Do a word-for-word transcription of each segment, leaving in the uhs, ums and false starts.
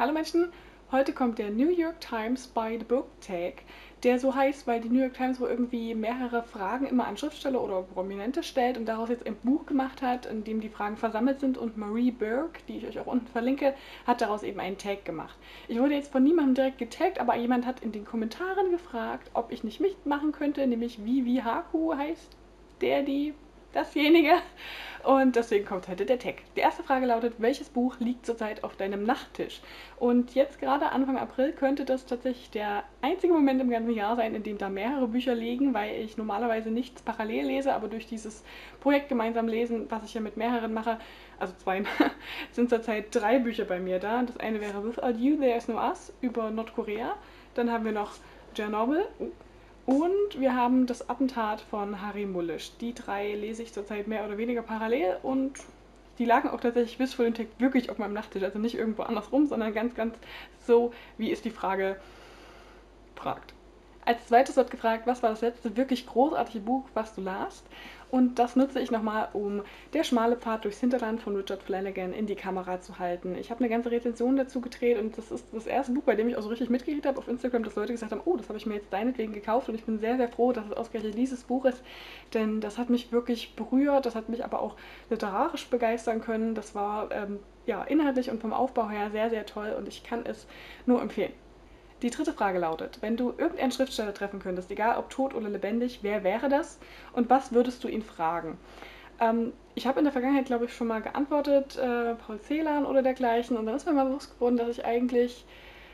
Hallo Menschen, heute kommt der New York Times by the Book Tag, der so heißt, weil die New York Times wohl irgendwie mehrere Fragen immer an Schriftsteller oder Prominente stellt und daraus jetzt ein Buch gemacht hat, in dem die Fragen versammelt sind, und Marie Burke, die ich euch auch unten verlinke, hat daraus eben einen Tag gemacht. Ich wurde jetzt von niemandem direkt getaggt, aber jemand hat in den Kommentaren gefragt, ob ich nicht mitmachen könnte, nämlich Vivi Haku heißt der, die, dasjenige. Und deswegen kommt heute der Tag. Die erste Frage lautet: Welches Buch liegt zurzeit auf deinem Nachttisch? Und jetzt gerade Anfang April könnte das tatsächlich der einzige Moment im ganzen Jahr sein, in dem da mehrere Bücher liegen, weil ich normalerweise nichts parallel lese, aber durch dieses Projekt gemeinsam lesen, was ich ja mit mehreren mache, also zwei, sind zurzeit drei Bücher bei mir da. Das eine wäre Without You, There's No Us über Nordkorea. Dann haben wir noch Chernobyl. Und wir haben das Attentat von Harry Mulisch. Die drei lese ich zurzeit mehr oder weniger parallel und die lagen auch tatsächlich bis vor dem Tag wirklich auf meinem Nachttisch. Also nicht irgendwo andersrum, sondern ganz, ganz so, wie es die Frage fragt. Als zweites wird gefragt, was war das letzte wirklich großartige Buch, was du las? Und das nutze ich nochmal, um Der schmale Pfad durchs Hinterland von Richard Flanagan in die Kamera zu halten. Ich habe eine ganze Rezension dazu gedreht und das ist das erste Buch, bei dem ich auch so richtig mitgekriegt habe auf Instagram, dass Leute gesagt haben, oh, das habe ich mir jetzt deinetwegen gekauft, und ich bin sehr, sehr froh, dass es ausgerechnet dieses Buch ist, denn das hat mich wirklich berührt, das hat mich aber auch literarisch begeistern können. Das war ähm, ja, inhaltlich und vom Aufbau her sehr, sehr toll und ich kann es nur empfehlen. Die dritte Frage lautet: Wenn du irgendeinen Schriftsteller treffen könntest, egal ob tot oder lebendig, wer wäre das und was würdest du ihn fragen? Ähm, ich habe in der Vergangenheit, glaube ich, schon mal geantwortet, äh, Paul Celan oder dergleichen, und dann ist mir mal bewusst geworden, dass ich eigentlich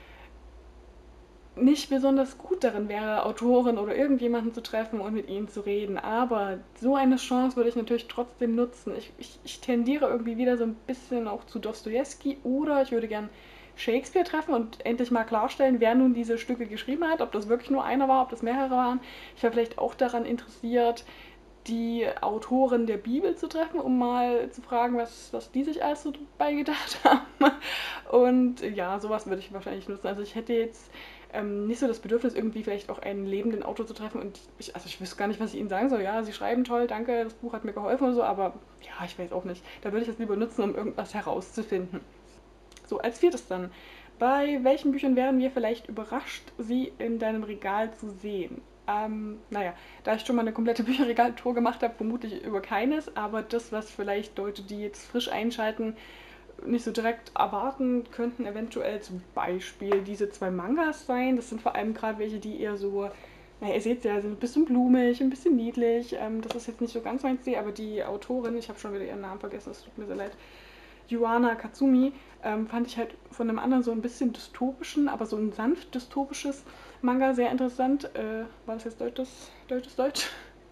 nicht besonders gut darin wäre, Autoren oder irgendjemanden zu treffen und mit ihnen zu reden. Aber so eine Chance würde ich natürlich trotzdem nutzen. Ich, ich, ich tendiere irgendwie wieder so ein bisschen auch zu Dostojewski, oder ich würde gern Shakespeare treffen und endlich mal klarstellen, wer nun diese Stücke geschrieben hat, ob das wirklich nur einer war, ob das mehrere waren. Ich wäre vielleicht auch daran interessiert, die Autoren der Bibel zu treffen, um mal zu fragen, was, was die sich alles so beigedacht haben. Und ja, sowas würde ich wahrscheinlich nutzen. Also ich hätte jetzt ähm, nicht so das Bedürfnis, irgendwie vielleicht auch einen lebenden Autor zu treffen. Und ich, also ich wüsste gar nicht, was ich ihnen sagen soll. Ja, sie schreiben toll, danke, das Buch hat mir geholfen und so, aber ja, ich weiß auch nicht. Da würde ich das lieber nutzen, um irgendwas herauszufinden. So, als viertes dann: Bei welchen Büchern wären wir vielleicht überrascht, sie in deinem Regal zu sehen? Ähm, naja, da ich schon mal eine komplette Bücherregaltour gemacht habe, vermutlich über keines, aber das, was vielleicht Leute, die jetzt frisch einschalten, nicht so direkt erwarten könnten, eventuell zum Beispiel diese zwei Mangas sein. Das sind vor allem gerade welche, die eher so, naja, ihr seht ja, sind ein bisschen blumig, ein bisschen niedlich. Ähm, das ist jetzt nicht so ganz mein Stil, aber die Autorin, ich habe schon wieder ihren Namen vergessen, es tut mir sehr leid, Yuana Katsumi, ähm, fand ich halt von einem anderen so ein bisschen dystopischen, aber so ein sanft dystopisches Manga sehr interessant. Äh, war das jetzt deutsches, deutsches Deutsch?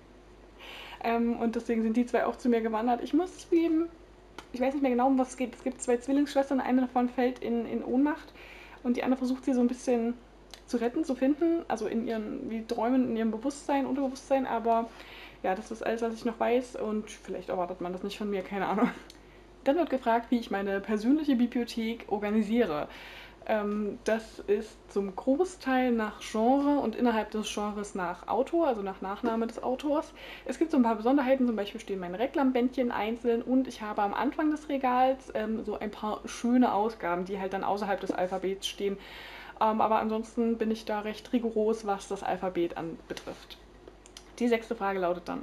Ähm, und deswegen sind die zwei auch zu mir gewandert. Ich muss zugeben, ich weiß nicht mehr genau, um was es geht. Es gibt zwei Zwillingsschwestern, eine davon fällt in, in Ohnmacht und die andere versucht sie so ein bisschen zu retten, zu finden, also in ihren, wie träumen in ihrem Bewusstsein, Unterbewusstsein, aber ja, das ist alles, was ich noch weiß, und vielleicht erwartet man das nicht von mir, keine Ahnung. Dann wird gefragt, wie ich meine persönliche Bibliothek organisiere. Ähm, das ist zum Großteil nach Genre und innerhalb des Genres nach Autor, also nach Nachname des Autors. Es gibt so ein paar Besonderheiten, zum Beispiel stehen meine Reklambändchen einzeln, und ich habe am Anfang des Regals ähm, so ein paar schöne Ausgaben, die halt dann außerhalb des Alphabets stehen. Ähm, aber ansonsten bin ich da recht rigoros, was das Alphabet anbetrifft. Die sechste Frage lautet dann: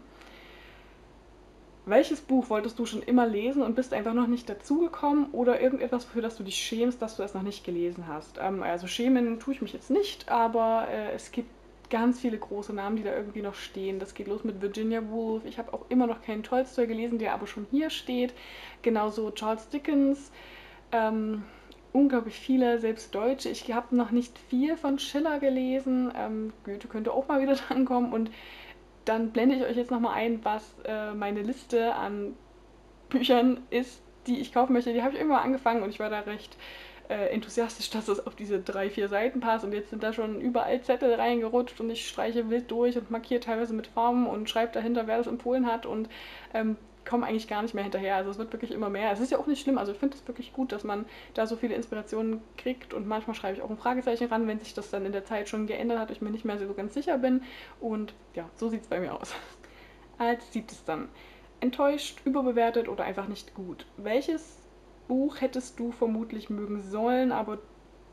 Welches Buch wolltest du schon immer lesen und bist einfach noch nicht dazugekommen, oder irgendetwas, für das du dich schämst, dass du es noch nicht gelesen hast? Ähm, also schämen tue ich mich jetzt nicht, aber äh, es gibt ganz viele große Namen, die da irgendwie noch stehen. Das geht los mit Virginia Woolf. Ich habe auch immer noch keinen Tolstoi gelesen, der aber schon hier steht. Genauso Charles Dickens. Ähm, unglaublich viele, selbst Deutsche. Ich habe noch nicht viel von Schiller gelesen. Ähm, Goethe könnte auch mal wieder drankommen, und dann blende ich euch jetzt nochmal ein, was äh, meine Liste an Büchern ist, die ich kaufen möchte. Die habe ich irgendwann angefangen und ich war da recht äh, enthusiastisch, dass es auf diese drei, vier Seiten passt, und jetzt sind da schon überall Zettel reingerutscht und ich streiche wild durch und markiere teilweise mit Farben und schreibe dahinter, wer das empfohlen hat, und ähm, komme eigentlich gar nicht mehr hinterher. Also es wird wirklich immer mehr. Es ist ja auch nicht schlimm, also ich finde es wirklich gut, dass man da so viele Inspirationen kriegt, und manchmal schreibe ich auch ein Fragezeichen ran, wenn sich das dann in der Zeit schon geändert hat und ich mir nicht mehr so ganz sicher bin, und ja, so sieht es bei mir aus. Als siebtes dann: Enttäuscht, überbewertet oder einfach nicht gut. Welches Buch hättest du vermutlich mögen sollen, aber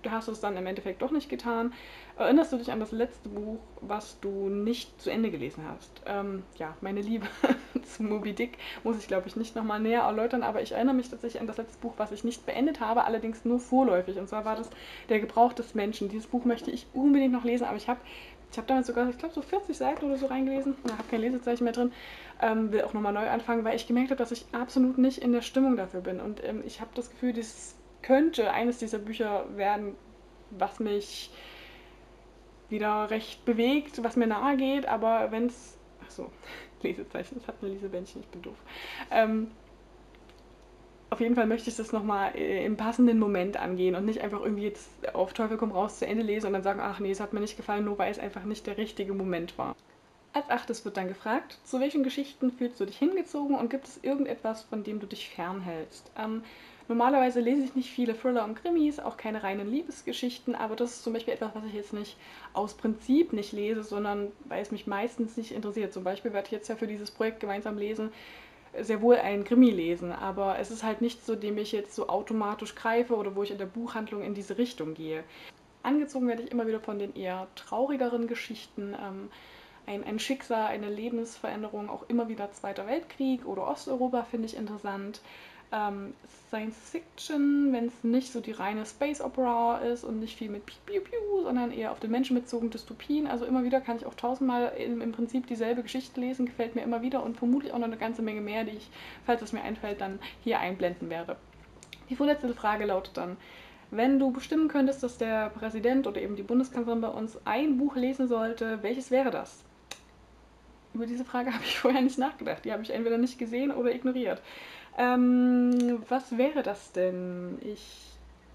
hast es dann im Endeffekt doch nicht getan. Erinnerst du dich an das letzte Buch, was du nicht zu Ende gelesen hast? Ähm, ja, meine Liebe zu Moby Dick muss ich, glaube ich, nicht nochmal näher erläutern, aber ich erinnere mich tatsächlich an das letzte Buch, was ich nicht beendet habe, allerdings nur vorläufig. Und zwar war das Der Gebrauch des Menschen. Dieses Buch möchte ich unbedingt noch lesen, aber ich habe ich habe damals sogar, ich glaube, so vierzig Seiten oder so reingelesen. Ich habe kein Lesezeichen mehr drin. Ähm, will auch nochmal neu anfangen, weil ich gemerkt habe, dass ich absolut nicht in der Stimmung dafür bin. Und ähm, ich habe das Gefühl, das könnte eines dieser Bücher werden, was mich wieder recht bewegt, was mir nahe geht, aber wenn es. Achso, Lesezeichen, das hat ein Lesebändchen, ich bin doof. Ähm, auf jeden Fall möchte ich das nochmal im passenden Moment angehen und nicht einfach irgendwie jetzt auf Teufel komm raus zu Ende lesen und dann sagen, ach nee, es hat mir nicht gefallen, nur weil es einfach nicht der richtige Moment war. Als achtes wird dann gefragt, zu welchen Geschichten fühlst du dich hingezogen und gibt es irgendetwas, von dem du dich fernhältst? Ähm, normalerweise lese ich nicht viele Thriller und Krimis, auch keine reinen Liebesgeschichten, aber das ist zum Beispiel etwas, was ich jetzt nicht aus Prinzip nicht lese, sondern weil es mich meistens nicht interessiert. Zum Beispiel werde ich jetzt ja für dieses Projekt gemeinsam lesen, sehr wohl einen Krimi lesen, aber es ist halt nicht so, dem ich jetzt so automatisch greife oder wo ich in der Buchhandlung in diese Richtung gehe. Angezogen werde ich immer wieder von den eher traurigeren Geschichten. Ähm, ein, ein Schicksal, eine Lebensveränderung, auch immer wieder Zweiter Weltkrieg oder Osteuropa finde ich interessant. Ähm, Science Fiction, wenn es nicht so die reine Space Opera ist und nicht viel mit Piu Piu Piu, sondern eher auf den Menschen bezogen Dystopien. Also immer wieder kann ich auch tausendmal im, im Prinzip dieselbe Geschichte lesen, gefällt mir immer wieder und vermutlich auch noch eine ganze Menge mehr, die ich, falls es mir einfällt, dann hier einblenden werde. Die vorletzte Frage lautet dann, wenn du bestimmen könntest, dass der Präsident oder eben die Bundeskanzlerin bei uns ein Buch lesen sollte, welches wäre das? Über diese Frage habe ich vorher nicht nachgedacht. Die habe ich entweder nicht gesehen oder ignoriert. Ähm, was wäre das denn? Ich.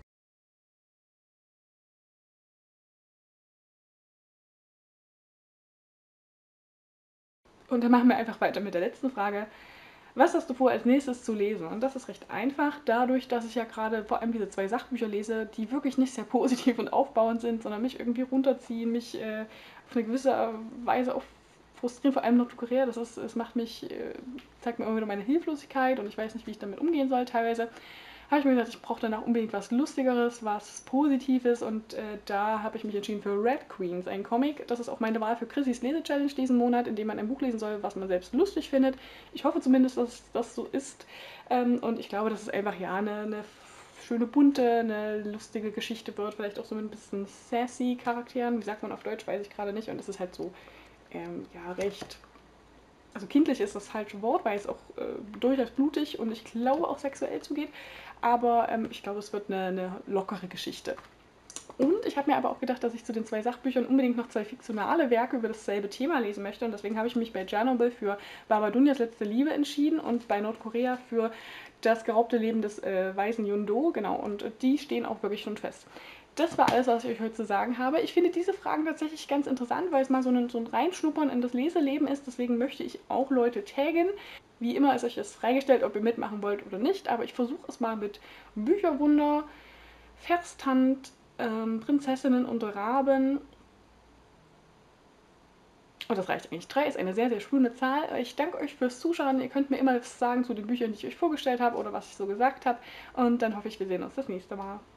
Und dann machen wir einfach weiter mit der letzten Frage. Was hast du vor, als nächstes zu lesen? Und das ist recht einfach, dadurch, dass ich ja gerade vor allem diese zwei Sachbücher lese, die wirklich nicht sehr positiv und aufbauend sind, sondern mich irgendwie runterziehen, mich äh, auf eine gewisse Weise auch frustrieren, vor allem Nordkorea. Das ist, es macht mich, äh, zeigt mir immer wieder meine Hilflosigkeit und ich weiß nicht, wie ich damit umgehen soll teilweise. Habe ich mir gesagt, ich brauche danach unbedingt was Lustigeres, was Positives und äh, da habe ich mich entschieden für Red Queens, ein Comic. Das ist auch meine Wahl für Chrissys Lese-Challenge diesen Monat, in dem man ein Buch lesen soll, was man selbst lustig findet. Ich hoffe zumindest, dass das so ist ähm, und ich glaube, dass es einfach ja eine, eine schöne bunte, eine lustige Geschichte wird, vielleicht auch so mit ein bisschen sassy Charakteren. Wie sagt man auf Deutsch, weiß ich gerade nicht und es ist halt so, ähm, ja, recht. Also kindlich ist das falsche Wort, weil es auch äh, durchaus blutig und ich glaube auch sexuell zugeht. Aber ähm, ich glaube, es wird eine, eine lockere Geschichte. Und ich habe mir aber auch gedacht, dass ich zu den zwei Sachbüchern unbedingt noch zwei fiktionale Werke über dasselbe Thema lesen möchte. Und deswegen habe ich mich bei Tschernobyl für Babadunias letzte Liebe entschieden und bei Nordkorea für das geraubte Leben des äh, weißen Yundo. Genau, und die stehen auch wirklich schon fest. Das war alles, was ich euch heute zu sagen habe. Ich finde diese Fragen tatsächlich ganz interessant, weil es mal so ein, so ein Reinschnuppern in das Leseleben ist. Deswegen möchte ich auch Leute taggen. Wie immer ist euch das freigestellt, ob ihr mitmachen wollt oder nicht. Aber ich versuche es mal mit Bücherwunder, Versthand, ähm, Prinzessinnen und Raben. Und das reicht eigentlich. Drei ist eine sehr, sehr schöne Zahl. Ich danke euch fürs Zuschauen. Ihr könnt mir immer was sagen zu den Büchern, die ich euch vorgestellt habe oder was ich so gesagt habe. Und dann hoffe ich, wir sehen uns das nächste Mal.